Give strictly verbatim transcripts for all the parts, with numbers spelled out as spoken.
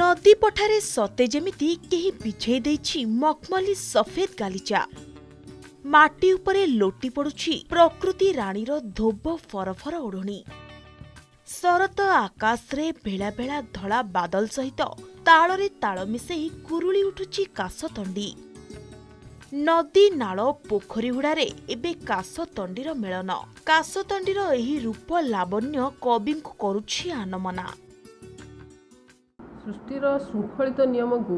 नदी पठारे सते जेमिति केही बिछेई देइछि मखमली सफेद गालिचा। माटी उपरे लोटी पड़ुछि प्रकृति राणीर धोब फरफर ओढ़णी। शरत आकाश रे भेला भेला धला बादल सहित ताଳରେ ताଳ मिसेई कुरुଳି उठुछि कासतंडी। नदी नाଳ पोखरी हुड़ारे एबे कासतंडीर मेलन। कासतंडीर एही रूप लावण्य कविंकु करुछि आनमना। सृष्टिर शृंखलित नियम को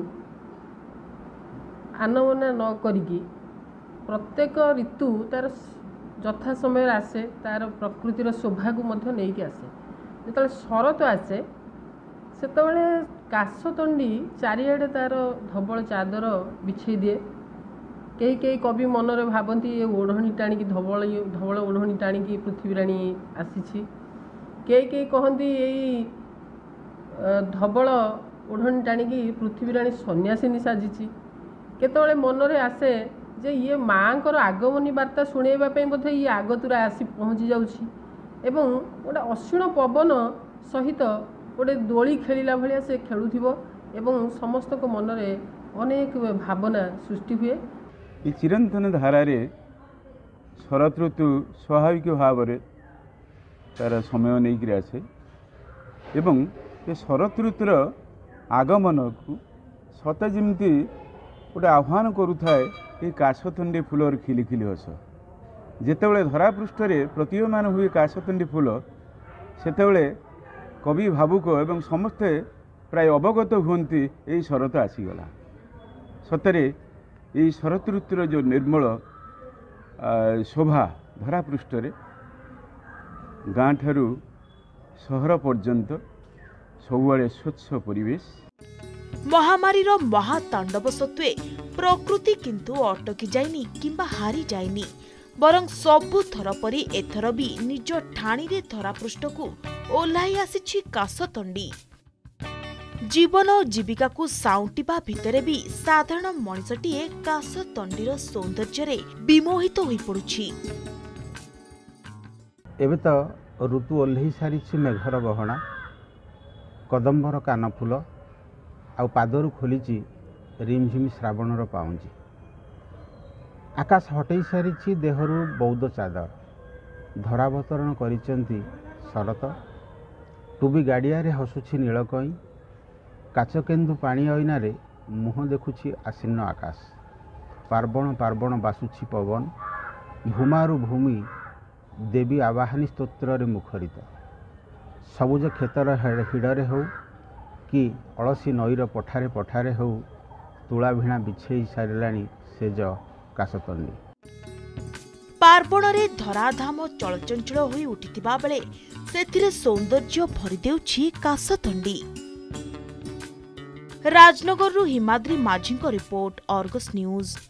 आनमना न करिकी प्रत्येक ऋतु तार यथा समय आसे, तार प्रकृतिर शोभा को मध्य नहीं कि आसे। जो शरत आसे सेतबेले कासतंडी चारिआडे तार धवल चादर बिछे दिए। कई कई कवि मनरे भावती ये ओढ़णी टाणी धवल धवल ओढ़णी टाणी पृथ्वी राणी आसी। कई कई कहती यही धवल ओढ़णी टाणी पृथ्वी राणी सन्यासिनी साजिची। केतबेले मनरे आसे जे ये माँकर आगमनी वार्ता शुणाइवाई बोधे ये आगतुरा आसी पहुँची जाऊँगी एवं गोटे अशीण पवन सहित गोटे दोली खेलिला भलिया से खेलुथिबो एवं समस्त को मनरे अनेक भावना सृष्टि हुए। ये चिरंतन धारा रे शरत ऋतु स्वाभाविक भाव में तार समय नहीं आसे एवं ये शरत ऋतुर आगमन को सत जमी गोटे आह्वान करुए ये कासतंडी फूलर खिली खिली हस। जितेबले धरापृष्ठ प्रतीयमान हुए कासतंडी फूल सेतेबले कवि भावुक एवं समस्ते प्राय अवगत हुंती यही शरत आसीगला। सतरे यही शरत ऋतुर जो निर्मल शोभा धरापृष्ठ गाँ ठारू सहर पर्यंत सबुआड़े स्वच्छ परिवेश। महामारीर महातांडव सत्वे प्रकृति किंतु अटकी जाइनी किंबा हारी जाइनी, बरं सबु थर परी एथर भी निज ठाणी रे धरापृष्ठ को ओह्लाई आसिछि कासतंडी। जीवन और जीविका को साउंटिबा भितरे भी साधारण मनिषटीए कासतंडीर सौंदर्य रे विमोहित होई पड़ुछि। एबे तो ऋतु ओह्लाई सारिछि मेघर गहना, कदम्बर कानफुल आउ पादरू खोली रिमझिम श्रावणर पाउंजी। आकाश हटई सारी देहरु बौद्ध चादर धरावतरण करिसेंती शरत। टुबी गाड़िया रे हसुछि नीलकई, काचकेन्दु पानी अइनारे मुह देखुछि आसीन्न आकाश। पार्वण पार्वण बासुछि पवन, भूमारु भूमि देवी आवाहनी स्तोत्र रे मुखरित। सबुज क्षेतर हिड़े हो कि अलसी नईर पठारे पठारे हो, तुला भिणा बिछेई सारिलाणी सेज कासतंडी। पार्वण रे धराधाम चलचंचल होई उठिथिबा बेले सेथिरे सौंदर्य भरि देउछि कासतंडी। राजनगर रु हिमाद्री माझी को रिपोर्ट, अर्गस न्यूज।